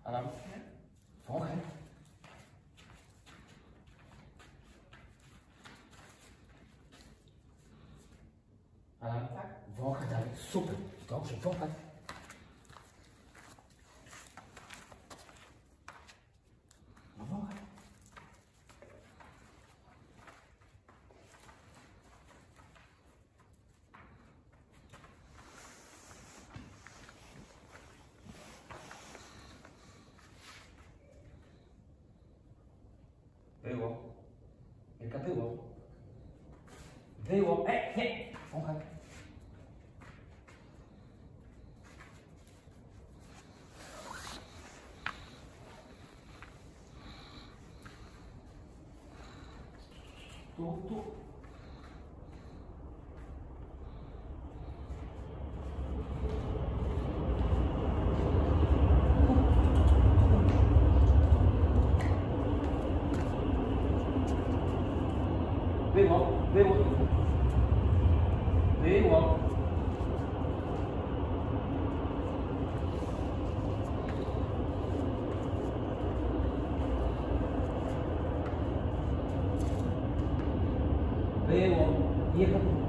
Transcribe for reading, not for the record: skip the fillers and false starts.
阿南，放開。阿南，放開大力，super，搞水放開。放開。俾我，你而家俾我，俾我，放開。多。俾我，俾我，俾我。俾我，一個。